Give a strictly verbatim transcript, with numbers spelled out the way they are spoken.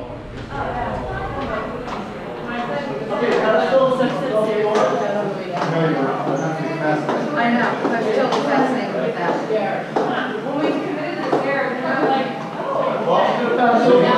I know, I'm still fascinated with that. When we committed this error, kind of like, oh.